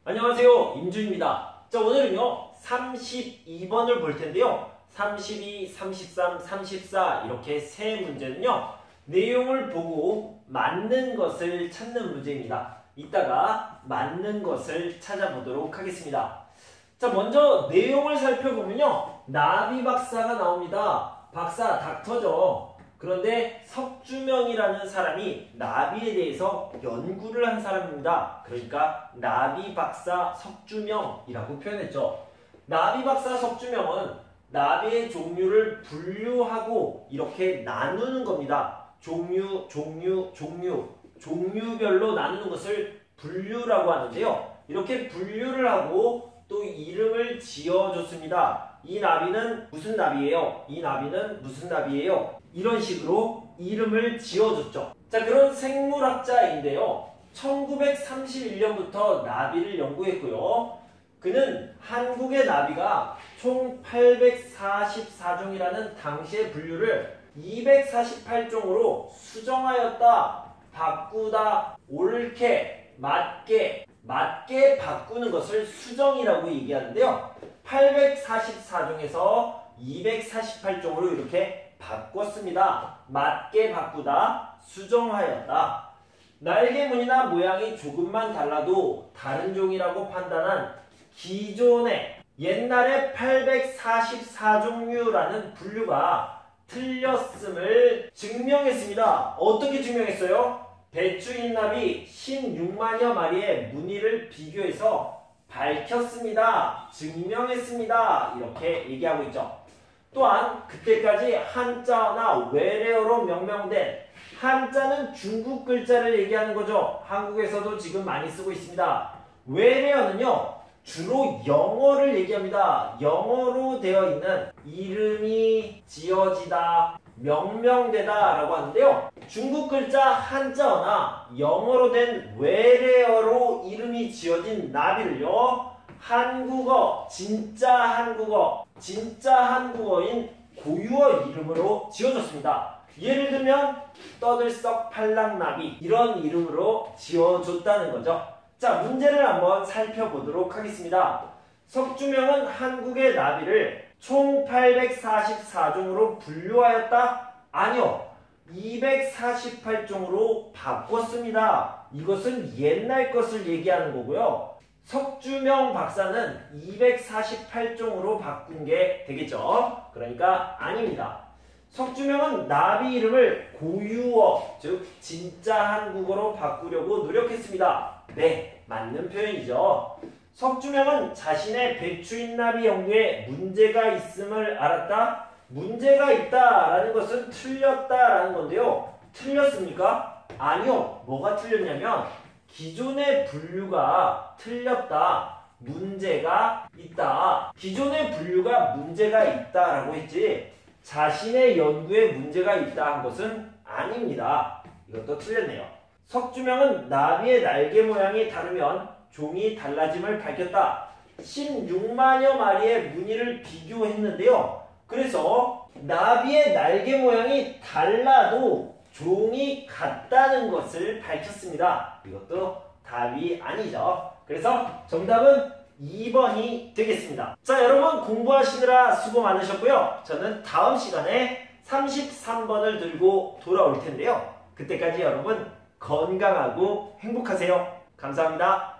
안녕하세요, 임준입니다. 자, 오늘은요 32번을 볼 텐데요. 32, 33, 34 이렇게 세 문제는요 내용을 보고 맞는 것을 찾는 문제입니다. 이따가 맞는 것을 찾아보도록 하겠습니다. 자, 먼저 내용을 살펴보면요 나비 박사가 나옵니다. 박사 닥터죠. 그런데 석주명이라는 사람이 나비에 대해서 연구를 한 사람입니다. 그러니까 나비 박사 석주명이라고 표현했죠. 나비 박사 석주명은 나비의 종류를 분류하고 이렇게 나누는 겁니다. 종류별로 나누는 것을 분류라고 하는데요. 이렇게 분류를 하고 또 이름을 지어줬습니다. 이 나비는 무슨 나비예요? 이 나비는 무슨 나비예요? 이런 식으로 이름을 지어줬죠. 자, 그런 생물학자인데요. 1931년부터 나비를 연구했고요. 그는 한국의 나비가 총 844종이라는 당시의 분류를 248종으로 수정하였다, 바꾸다, 옳게, 맞게 바꾸는 것을 수정이라고 얘기하는데요. 844종에서 248종으로 이렇게 바꿨습니다. 맞게 바꾸다, 수정하였다. 날개무늬나 모양이 조금만 달라도 다른 종이라고 판단한 기존의 옛날에 844종류라는 분류가 틀렸음을 증명했습니다. 어떻게 증명했어요? 배추인나비 16만여 마리의 무늬를 비교해서 밝혔습니다. 증명했습니다. 이렇게 얘기하고 있죠. 또한 그때까지 한자어나 외래어로 명명된, 한자는 중국 글자를 얘기하는 거죠. 한국에서도 지금 많이 쓰고 있습니다. 외래어는요 주로 영어를 얘기합니다. 영어로 되어 있는 이름이 지어지다, 명명되다 라고 하는데요. 중국 글자 한자어나 영어로 된 외래어로 이름이 지어진 나비를요 한국어, 진짜 한국어인 고유어 이름으로 지어줬습니다. 예를 들면 떠들썩 팔랑나비, 이런 이름으로 지어줬다는 거죠. 자, 문제를 한번 살펴보도록 하겠습니다. 석주명은 한국의 나비를 총 844종으로 분류하였다? 아니요. 248종으로 바꿨습니다. 이것은 옛날 것을 얘기하는 거고요. 석주명 박사는 248종으로 바꾼 게 되겠죠. 그러니까 아닙니다. 석주명은 나비 이름을 고유어, 즉 진짜 한국어로 바꾸려고 노력했습니다. 네, 맞는 표현이죠. 석주명은 자신의 배추인나비 연구에 문제가 있음을 알았다? 문제가 있다라는 것은 틀렸다라는 건데요. 틀렸습니까? 아니요. 뭐가 틀렸냐면 기존의 분류가 틀렸다, 문제가 있다. 기존의 분류가 문제가 있다라고 했지 자신의 연구에 문제가 있다 한 것은 아닙니다. 이것도 틀렸네요. 석주명은 나비의 날개 모양이 다르면 종이 달라짐을 밝혔다. 16만여 마리의 무늬를 비교했는데요. 그래서 나비의 날개 모양이 달라도 종이 같다는 것을 밝혔습니다. 이것도 답이 아니죠. 그래서 정답은 2번이 되겠습니다. 자, 여러분 공부하시느라 수고 많으셨고요. 저는 다음 시간에 33번을 들고 돌아올 텐데요. 그때까지 여러분 건강하고 행복하세요. 감사합니다.